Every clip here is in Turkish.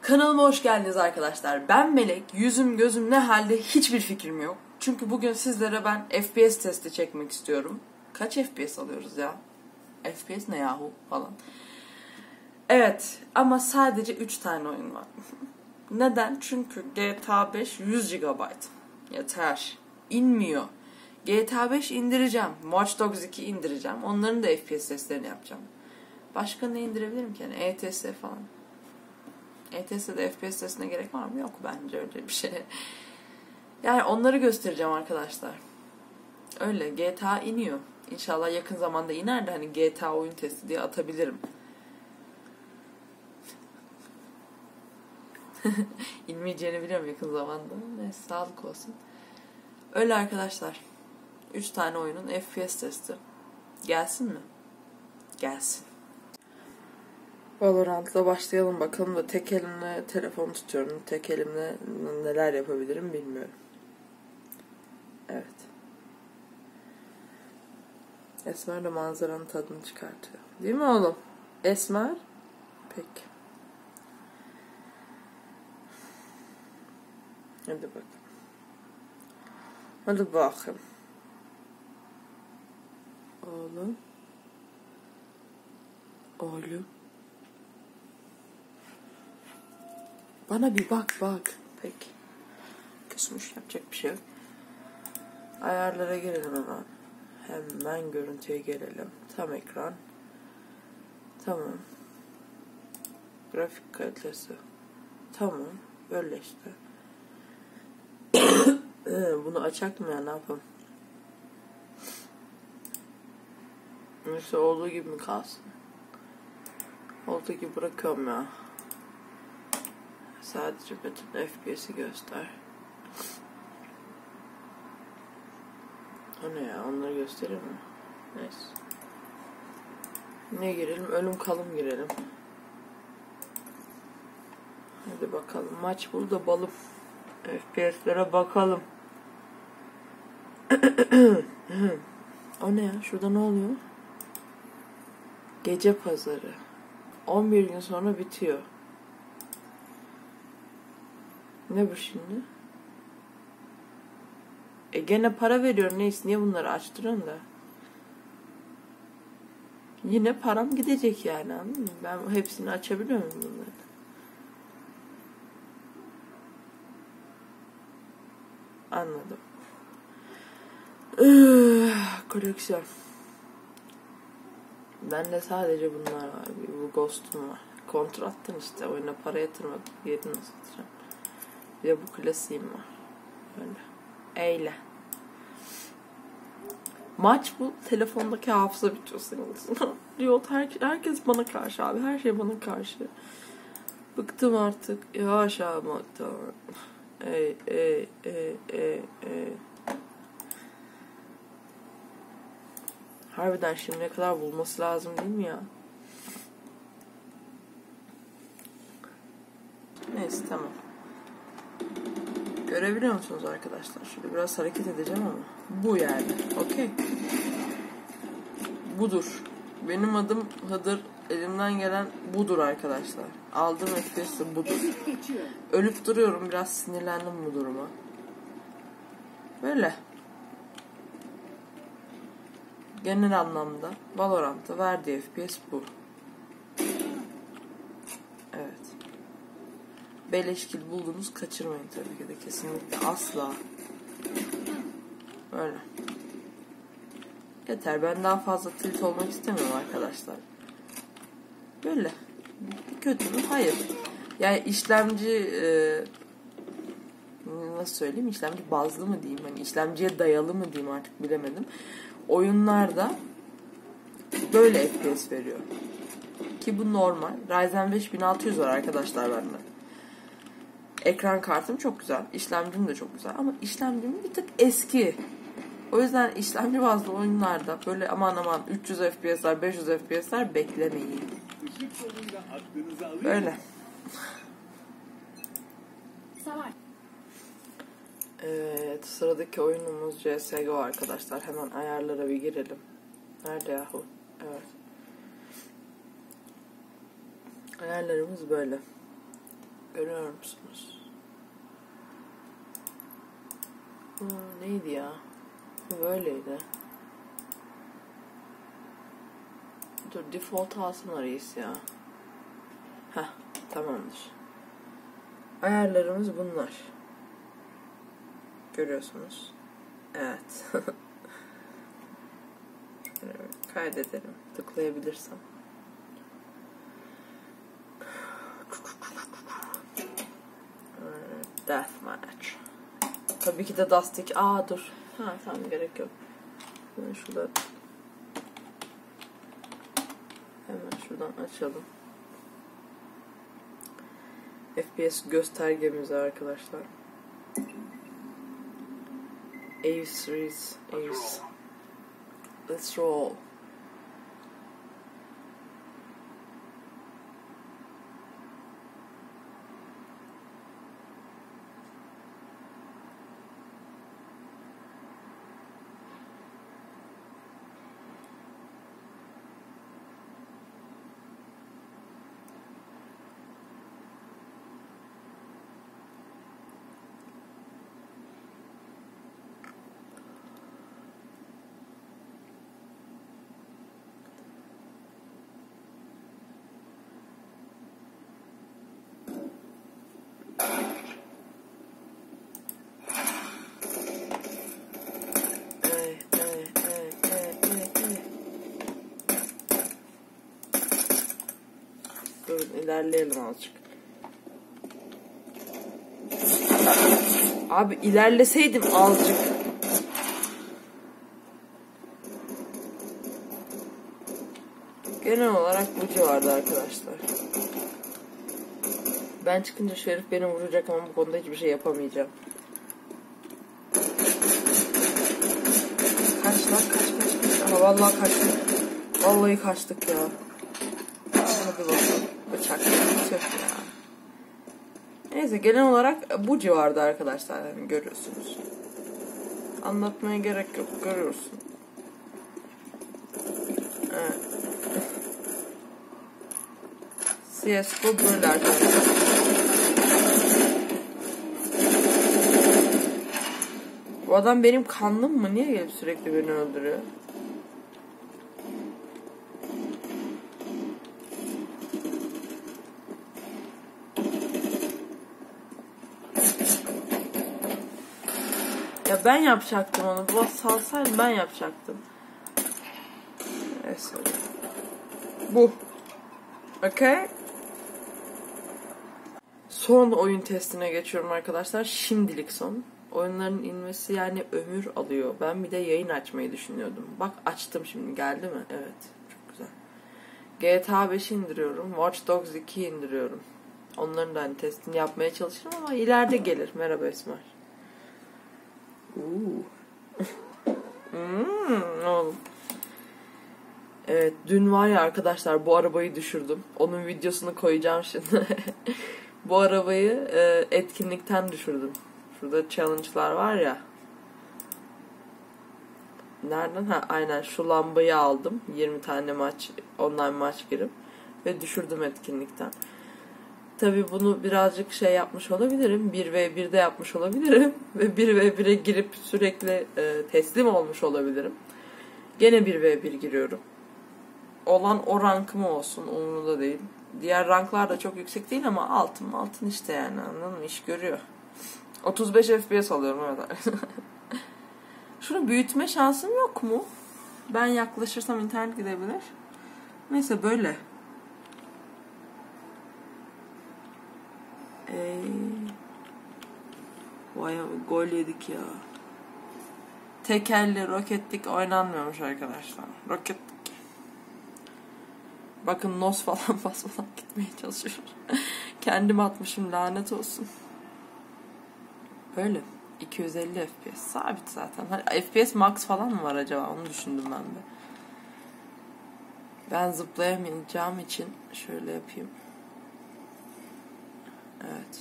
Kanalıma hoş geldiniz arkadaşlar. Ben Melek. Yüzüm gözüm ne halde hiçbir fikrim yok. Çünkü bugün sizlere ben FPS testi çekmek istiyorum. Kaç FPS alıyoruz ya? FPS ne yahu falan. Evet ama sadece 3 tane oyun var. Neden? Çünkü GTA 5 100 GB. Yeter. İnmiyor. GTA 5 indireceğim. Watch Dogs 2 indireceğim. Onların da FPS testlerini yapacağım. Başka ne indirebilirim ki? Yani ETS falan. ETS'de FPS testine gerek var mı? Yok bence öyle bir şey. Yani onları göstereceğim arkadaşlar. Öyle GTA iniyor. İnşallah yakın zamanda iner de hani GTA oyun testi diye atabilirim. İnmeyeceğini biliyorum yakın zamanda. Neyse sağlık olsun. Öyle arkadaşlar. 3 tane oyunun FPS testi. Gelsin mi? Gelsin. Valorant'la başlayalım bakalım da tek elimle telefon tutuyorum. Tek elimle neler yapabilirim bilmiyorum. Evet. Esmer de manzaranın tadını çıkartıyor. Değil mi oğlum? Esmer? Peki. Hadi bakalım. Hadi bakayım. Oğlum. Oğlum. Bana bir bak. Peki. Küsmüş, yapacak bir şey yok. Ayarlara girelim hemen. Hemen görüntüye gelelim. Tam ekran. Tamam. Grafik kalitesi. Tamam. Böyle işte. Bunu açak mı ya, ne yapalım? Neyse olduğu gibi mi kalsın? Olduğu gibi bırakıyorum ya. Sadece bütün FPS'i göster. O ne ya? Onları göstereyim mi? Neyse. Ne girelim? Ölüm kalım girelim. Hadi bakalım. Maç burada balım. FPS'lere bakalım. O ne ya? Şurada ne oluyor? Gece pazarı. 11 gün sonra bitiyor. Ne bu şimdi? Gene para veriyorum, neyse, niye bunları açtırıyorum da? Yine param gidecek yani, anladın mı? Ben hepsini açabiliyor muyum bunları? Anladım. Koleksiyon. Bende sadece bunlar var. Bu Ghost'um var. Kontrattım işte. Oyuna para yatırmadım. Yerini satacağım. Bir de bu klasiğim var. Öyle. Eyle. Maç bu. Telefondaki hafıza bitiyor senin. Riot herkes bana karşı abi. Her şey bana karşı. Bıktım artık. Yaşamaktan. Ey. Harbiden şimdiye kadar bulması lazım değil mi ya? Neyse tamam. Görebiliyor musunuz arkadaşlar? Şöyle biraz hareket edeceğim ama. Bu yani. Okey. Budur. Benim adım Hıdır. Elimden gelen budur arkadaşlar. Aldığım FPS budur. Ölüp duruyorum. Biraz sinirlendim bu duruma. Böyle. Genel anlamda Valorant'ta verdiği FPS bu. Evet. Beleşkil buldunuz, kaçırmayın tabii ki de, kesinlikle asla. Böyle. Yeter, ben daha fazla tilt olmak istemiyorum arkadaşlar. Böyle. Kötü mü? Hayır. Yani işlemci nasıl söyleyeyim, işlemci bazlı mı diyeyim, hani işlemciye dayalı mı diyeyim, artık bilemedim. Oyunlarda böyle FPS veriyor. Ki bu normal. Ryzen 5 1600 var arkadaşlar bende. Ekran kartım çok güzel. İşlemcim de çok güzel. Ama işlemcim bir tık eski. O yüzden işlemci bazlı oyunlarda böyle aman 300 FPS'ler 500 FPS'ler beklemeyin. Böyle. Evet, sıradaki oyunumuz CSGO arkadaşlar. Hemen ayarlara bir girelim. Nerede yahu? Evet. Ayarlarımız böyle. Görüyor musunuz? Neydi ya? Böyleydi. Dur default alsın reis ya. Heh, tamamdır. Ayarlarımız bunlar. Görüyorsunuz. Evet. Kaydedelim. Tıklayabilirsem. Deathmatch. Tabii ki de Dustik. Dur. Tamam gerek yok. Ben şurada hemen şuradan açalım. FPS göstergemiz arkadaşlar. Ace Reis. Ace. Let's roll. Durun ilerleyelim azıcık. Abi ilerleseydim azıcık. Genel olarak bu civarda arkadaşlar. Ben çıkınca Şerif beni vuracak ama bu konuda hiçbir şey yapamayacağım. Kaç. Ama vallahi kaçtık. Vallahi kaçtık ya. Hadi bakalım. Bıçak. Tüh ya. Neyse genel olarak bu civarda arkadaşlar. Yani görüyorsunuz. Anlatmaya gerek yok. Görüyorsun. Evet. CSGO böyle arkadaşlar. Bu adam benim kanlım mı? Niye gelip sürekli beni öldürüyor? Ya ben yapacaktım onu. Bu salsaydı ben yapacaktım. Neyse. Bu. Okay. Son oyun testine geçiyorum arkadaşlar. Şimdilik son. Oyunların inmesi yani ömür alıyor. Ben bir de yayın açmayı düşünüyordum. Bak açtım şimdi. Geldi mi? Evet. Çok güzel. GTA 5'i indiriyorum. Watch Dogs 2'yi indiriyorum. Onların da hani testini yapmaya çalışırım ama ileride gelir. Merhaba Esmer. Oğlum. Evet, dün var ya arkadaşlar bu arabayı düşürdüm. Onun videosunu koyacağım şimdi. Bu arabayı etkinlikten düşürdüm. Şurada challenge'lar var ya. Nereden? Aynen şu lambayı aldım. 20 tane online maç girip ve düşürdüm etkinlikten. Tabii bunu birazcık şey yapmış olabilirim. 1v1'de yapmış olabilirim. Ve 1v1'e girip sürekli teslim olmuş olabilirim. Gene 1v1 giriyorum. Olan o rankım olsun. Umurumda değil. Diğer ranklar da çok yüksek değil ama altın işte yani. Anladın mı? İş görüyor. 35 FPS alıyorum evet. Şunu büyütme şansım yok mu? Ben yaklaşırsam internet gidebilir. Neyse böyle. Vay gol yedik ya. Tekerli roketlik oynanmıyormuş arkadaşlar. Roketlik. Bakın nos falan basmadan gitmeye çalışıyorum. Kendim atmışım lanet olsun. Böyle. 250 FPS. Sabit zaten. FPS max falan mı var acaba? Onu düşündüm ben de. Ben zıplayamayacağım için şöyle yapayım. Evet.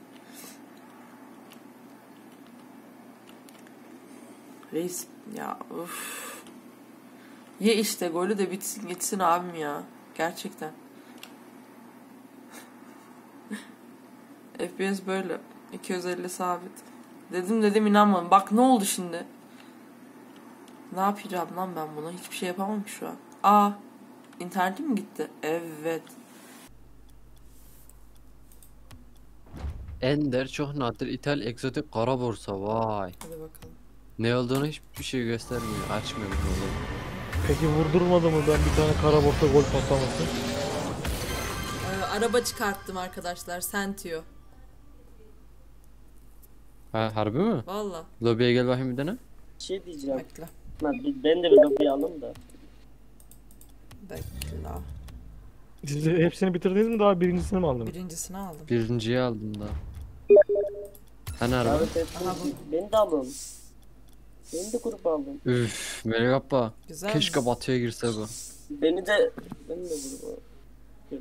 Reis ya uff. Ye işte golü de bitsin gitsin abim ya. Gerçekten. FPS böyle. 250 sabit. Dedim inanmadım. Bak ne oldu şimdi? Ne yapacağım lan ben buna? Hiçbir şey yapamam ki şu an. Aa, internetim mi gitti? Evet. Ender çok nadir ithal egzotik kara borsa vay. Hadi bakalım. Ne olduğunu hiçbir şey göstermiyor. Açmıyor bunu oğlum. Peki vurdurmadı mı ben bir tane kara borsa gol patlaması? Araba çıkarttım arkadaşlar. Sentio. Ha harbi mi? Valla. Lobiye gel bakayım bir tane. Bir şey diyeceğim. Bekle. Ben de bir lobiyi alım da. Bekle. Siz hepsini bitirdiniz mi, daha birincisini mi aldınız? Birincisini aldım. Birinciyi aldım da. Hani harbi? Evet hepsini Aha, beni de alın. Beni de grup alın. Üf Melek abla. Güzel Keşke mi? batıya girse bu. Beni de grup alın.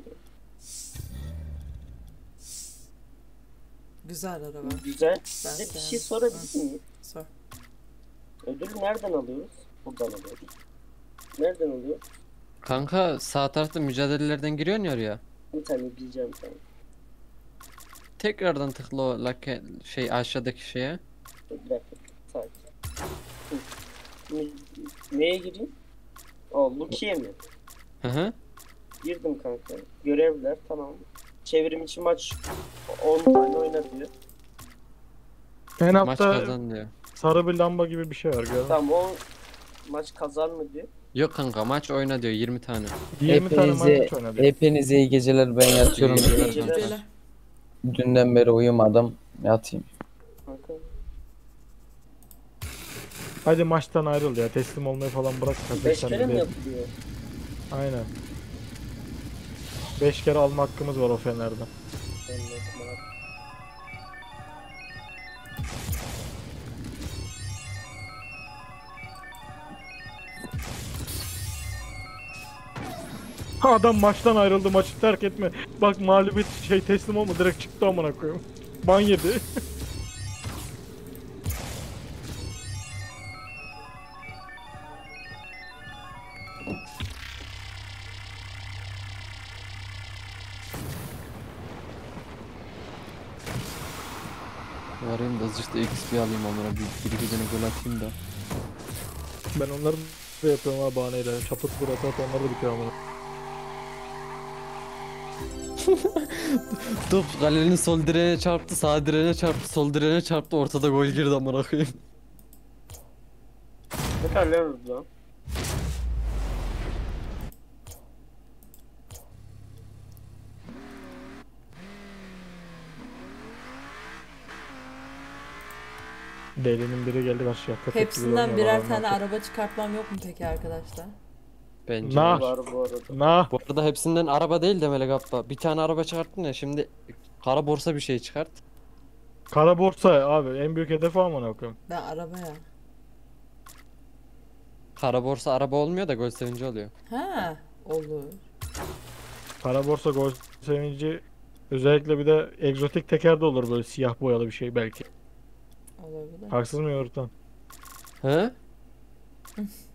Güzel araba. Güzel. Ben Size bir şey beğendim. sorabilir miyim? Sor. Ödülü nereden alıyoruz? Buradan alıyoruz. Nereden alıyor? Kanka sağ tarafta mücadelelerden giriyorsun ya oraya. Bir tane bileceğim sana. Tekrardan tıkla o şey aşağıdaki şeye. Bir dakika. Sakin. Hı. Neye gireyim? Luki'ye mi? Hı hı. Girdim kanka. Görevler tamam. Çevrim içi maç 10 tane oyna diyor. En Maç altta kazan diyor. sarı bir lamba gibi bir şey var, gördün mü? Tamam o maç kazan mı diyor. Yok kanka maç oyna diyor 20 tane. 20 tane Hepinize, maç oynadı. hepinize iyi geceler, ben yatıyorum. İyi geceler Geceler. kanka. Geceler. Dünden beri uyumadım, yatayım. Kanka. Hadi maçtan ayrıl ya, teslim olmayı falan bırak. 5 kardeşler kere mi bir de. yapılıyor? Aynen. 5 kere alma hakkımız var o Fener'den. Anladım abi. Adam maçtan ayrıldı, maçı terk etme. Bak mağlubiyet teslim olma, direkt çıktı amına koyayım. Ban yedi. Varayım da azıcık da XP alayım onlara bir iki tane gol atayım da. Ben onları da yapıyorum ha bahaneyle. Çaput vur atat onları da bitiyor amına. Top kalenin sol direğine çarptı, sağ direğine çarptı, sol direğine çarptı, ortada gol girdi amına koyayım. Ne kadar lan lan? Delinin biri geldi karşıya. Köpek gibi Hepsinden oynuyor birer adamlar. tane araba çıkartmam yok mu peki arkadaşlar? Bence. Nah. Var bu arada. Nah. Bu arada hepsinden araba değil de Melek abla. Bir tane araba çıkarttın ya, şimdi kara borsa bir şey çıkart. Kara borsa abi en büyük hedefi amına koyayım. Ben arabaya. Kara borsa araba olmuyor da gol sevinci oluyor. Ha, olur. Kara borsa gol sevinci, özellikle bir de egzotik teker de olur, böyle siyah boyalı bir şey belki. Olabilir. Haksız mı yortan? He?